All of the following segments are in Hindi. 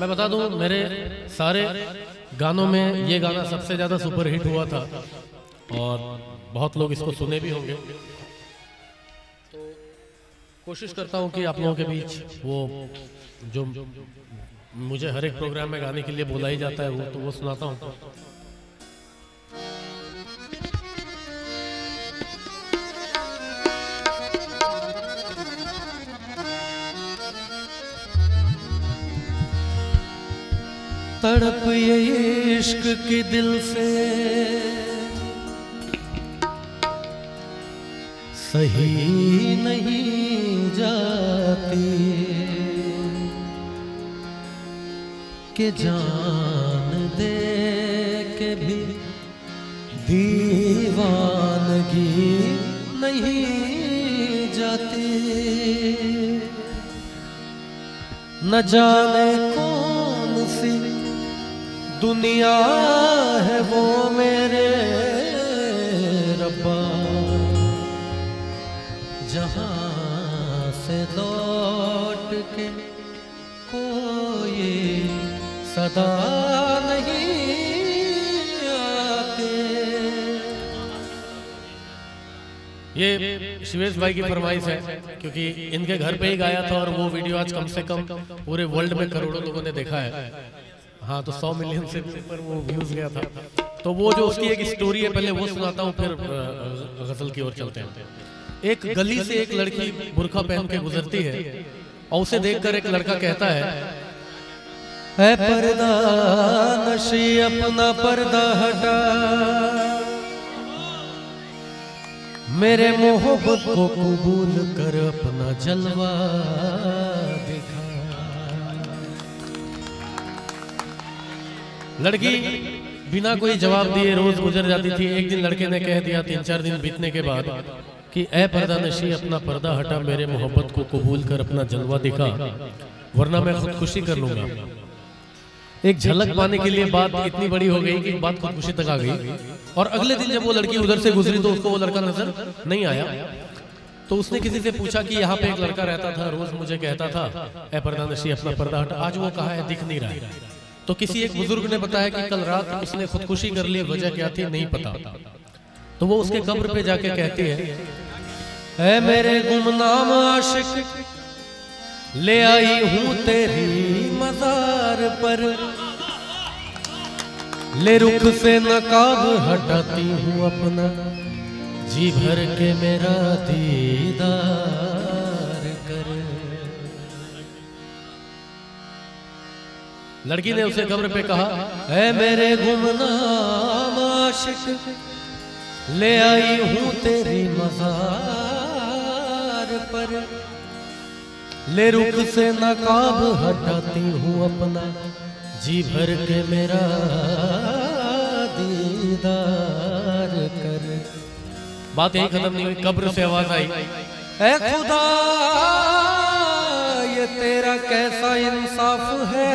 मैं बता दूं, मेरे सारे गानों में ये गाना सबसे ज़्यादा सुपर हिट हुआ था और बहुत लोग इसको सुने भी होंगे। तो कोशिश करता हूं कि आप लोगों के बीच वो जो मुझे हर एक प्रोग्राम में गाने के लिए बुला ही जाता है वो सुनाता हूं। तड़प ये इश्क की दिल से सही नहीं जाती कि जान दे के भी दीवानगी नहीं जाती। न जाने कौन सी दुनिया है वो मेरे रब्बा, जहां से लौट के कोई सदा नहीं आते। ये शिवेश भाई की फरमाइश है क्योंकि इनके घर पे ही गाया था और वो वीडियो आज कम से कम पूरे वर्ल्ड में करोड़ों लोगों ने देखा है। हाँ, तो 100 मिलियन से ऊपर वो व्यूज गया था। तो वो जो उसकी एक स्टोरी है पहले वो सुनाता हूँ, फिर गजल की ओर चलते हैं। एक गली से एक लड़की बुर्का पहन के गुजरती है और उसे देखकर एक लड़का कहता है पर्दा नशी अपना पर्दा हटा, मेरे मोहब्बत को कबूल कर अपना जलवा दिखा। लड़की बिना कोई जवाब दिए रोज गुजर जाती थी। एक दिन लड़के ने कह दिया 3-4 दिन बीतने के बाद कि ऐ पर्दा नशी अपना पर्दा हटा, मेरे मोहब्बत को कबूल कर अपना जलवा दिखा, वरना मैं खुदकुशी कर लूंगा। एक झलक पाने के लिए बात इतनी बड़ी हो गई कि बात खुदकुशी तक आ गई। और अगले दिन जब वो लड़की उधर से गुजरी तो उसको वो लड़का नजर नहीं आया। तो उसने किसी से पूछा कि यहाँ पे एक लड़का रहता था, रोज मुझे कहता था ऐ पर्दा नशी अपना पर्दा हटा, आज वो कहाँ है, दिख नहीं रहा है। तो किसी एक बुजुर्ग ने बताया कि कल रात उसने खुदकुशी कर ली, वजह क्या थी नहीं पता। तो वो उसके कब्र पे जाके कहती है ऐ मेरे गुमनाम आशिक, ले आई हूं तेरी मजार पर, ले रुख से नकाब हटाती हूं अपना, जी भर के मेरा दीदार कर। लड़की ने उसे कब्र पे कहा ऐ मेरे गुमनाम आशिक, ले आई हूं तेरी मजार पर, ले रुख से नकाब हटाती हूँ अपना, जी भर के मेरा दीदार कर। बात यही खत्म नहीं हुई, कब्र से आवाज आई ऐ खुदा ये तेरा कैसा इंसाफ है,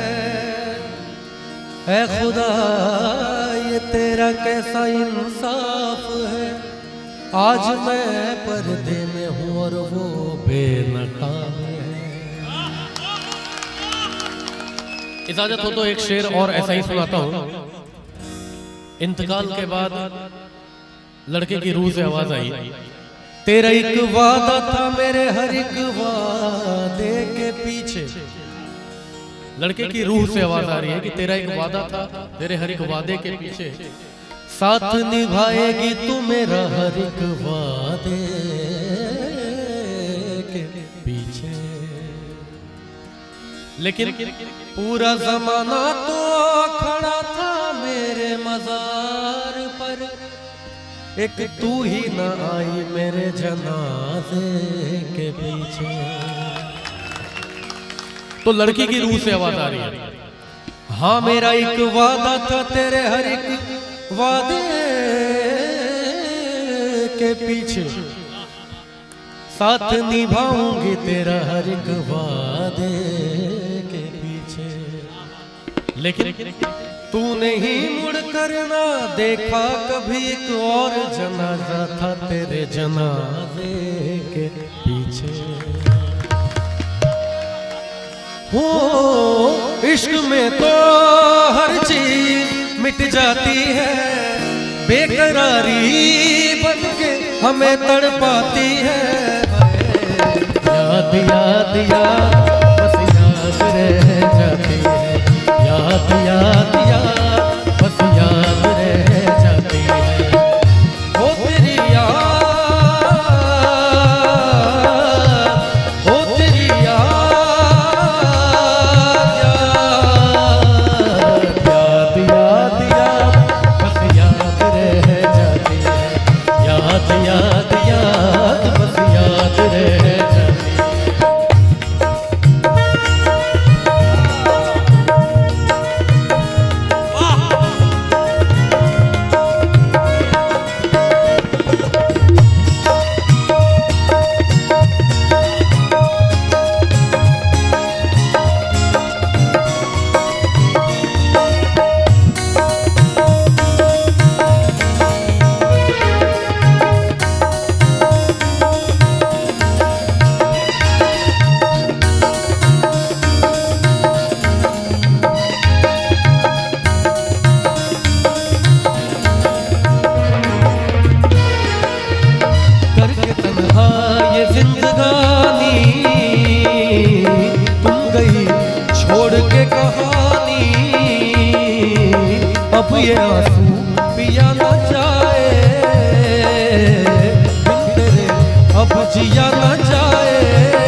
ऐ खुदा ये तेरा कैसा इंसाफ है, आज मैं पर्दे में हूँ और वो बेनकाब है। इजाजत हो तो एक शेर और ऐसा ही सुनाता हूँ। इंतकाल के बाद लड़के की रूह से आवाज आई तेरा एक वादा था मेरे हर एक वादे के पीछे। लड़के की रूह से आवाज आ रही है कि तेरा एक वादा था तेरे हर एक वादे के पीछे, साथ निभाएगी तू मेरा हर एक वादे के पीछे। लेकिन पूरा जमाना तो खड़ा था मेरे मजार पर, एक तू ही न आई मेरे जनाजे के पीछे। तो लड़की की रूह से आवाज आ रही है हाँ मेरा एक वादा था तेरे हर एक वादे के पीछे, साथ निभाऊंगी तेरा हर एक वादे के पीछे। लेकिन तूने ही मुड़ कर ना देखा कभी, एक और जनाजा था तेरे जनाजे के पीछे। हो इश्क में तो हर चीज मिट जाती है, बेकरारी बन के हमें तड़पाती है। याद याद याद बस याद रह जाती है, याद याद याद बस याद रह जाती है। ओ तेरी याद, ओ तेरी याद, याद याद याद बस याद रह जाती है, याद याद याद बस याद रह जाती है। अब ये आंसू पिया न जाए, तेरे अब जिया न जाए।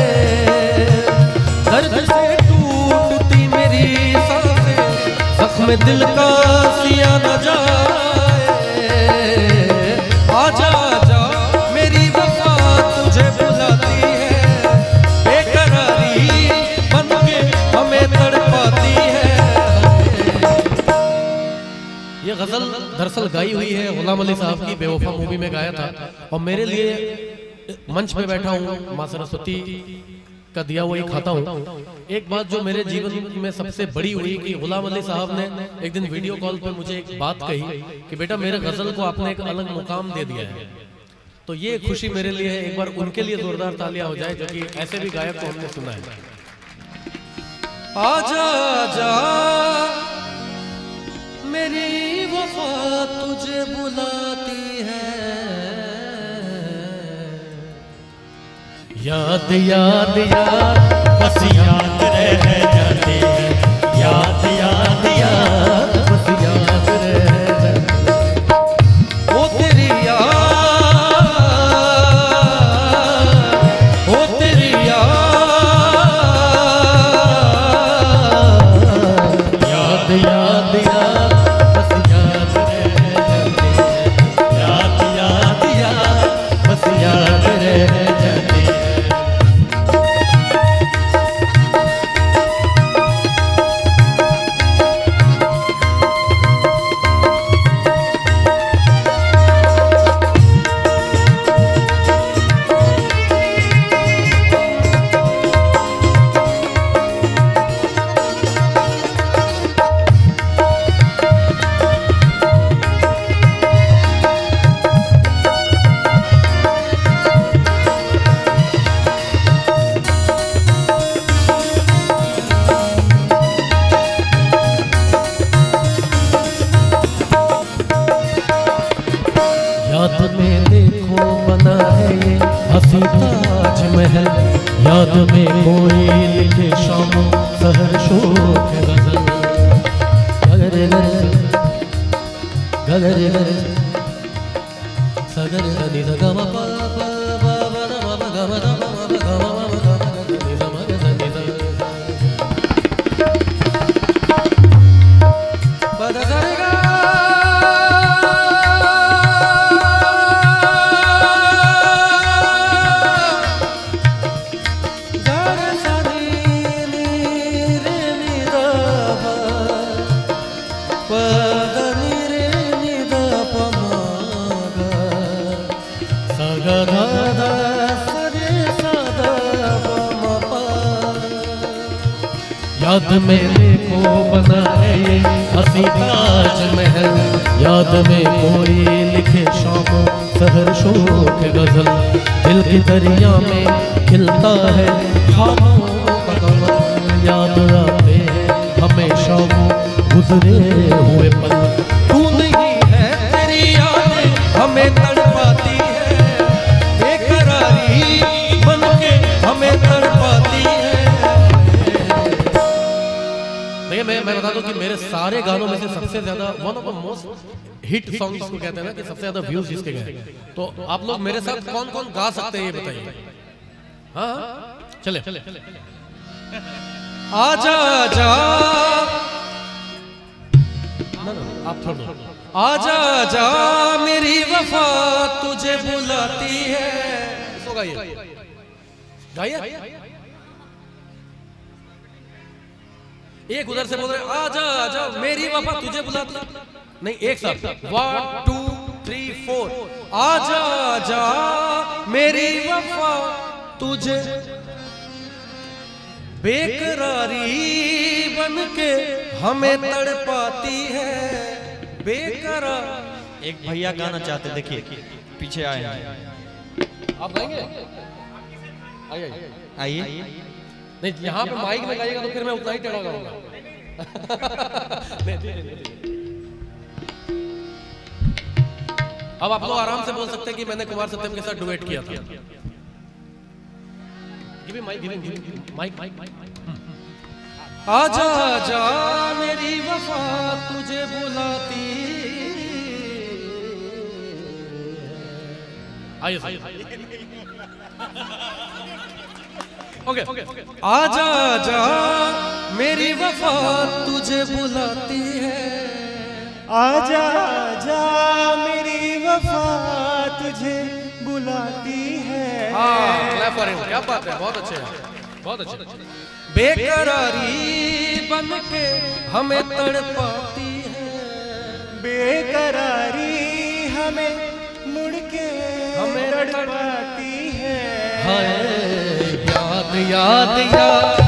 दर्द से टूटती मेरी सांसें, जख्म दिल का सिया न जाए। आजा आजा मेरी वफा तुझे बुलाती है, बेकरारी बन के हमें तड़पाती है। ये गजल दरअसल गाई हुई है गुलाम अली साहब की बेवफा मूवी में गाया था, और मेरे लिए मंच पे बैठा हूँ, माँ सरस्वती का दिया हुआ ही खाता हूँ। एक बात जो मेरे जीवन में सबसे बड़ी हुई कि गुलाम अली साहब ने एक दिन वीडियो कॉल पे मुझे एक बात कही कि बेटा मेरे गजल को आपने एक अलग मुकाम दे दिया है। तो ये खुशी मेरे लिए है, एक बार उनके लिए जोरदार तालियां हो जाए, जो कि ऐसे भी गायक को हमने सुना है। आजा आजा मेरी वफा तुझे बुलाती है, याद याद याद बस याद रह जाती है, याद याद याद बस याद रह जाती है। ओ तेरी याद, ओ तेरी याद, याद याद याद बस याद रह जाती है, याद याद याद बस याद रह जाती है। याद में देखो बना है ये हसी ताज महल, याद में कोई लिखे शामों सहर शोक गजल। गगर गगर गगर सगर नी द ग म प प ब द म ग म द म ग म म ग म नी द म ग द नी द प द ग रे ग याद में देखो बना है ये हसी ताज महल, याद में कोई लिखे शामों सहर शोक गजल। दिल की दरिया में खिलता है ख्वाबों का कमल, याद गुजरे हुए पल, तू नहीं है तेरी यादें हमें तड़पाती है, बेकरारी बन के हमें तड़पाती है। देखिए मैं बता दूं कि मेरे सारे गानों में से सबसे ज्यादा one of the most hit song जिसको कहते हैं ना कि सबसे ज्यादा व्यूज जिसके गए, तो आप लोग मेरे साथ कौन कौन गा सकते हैं ये बताइए। हाँ चले आजा आजा, आप छोड़ दो। आजा आजा मेरी वफा तुझे बुलाती है, इसको गाइए गाइए। एक उधर से बोल रहे आजा आजा मेरी वफा तुझे बुलाती है, नहीं एक साथ 1 2 3 4। आजा आजा मेरी वफा तुझे बेकरारी बन के हमें तड़पाती है, बेकरार। एक भैया गाना चाहते, देखिए पीछे आए हैं, आप गाएंगे? आइए आइए। नहीं यहाँ पे माइक में गाइएगा तो फिर मैं उतना ही टेढ़ा गाऊंगा। अब आप लोग आराम से बोल सकते हैं कि मैंने कुमार सत्यम के साथ डुएट किया था। माइक। आजा आजा मेरी वफा तुझे बुलाती। आइए ओके। आजा आजा मेरी वफा तुझे बुलाती है, आजा आजा मेरी वफा तुझे बुलाती है। क्लैप फॉर हिम, क्या बात है, बहुत अच्छे हैं, बहुत अच्छे। बेकरारी बन के हमें तड़पाती है, बेकरारी हमें मुड़ के हमें तड़पाती है। हाय याद याद याद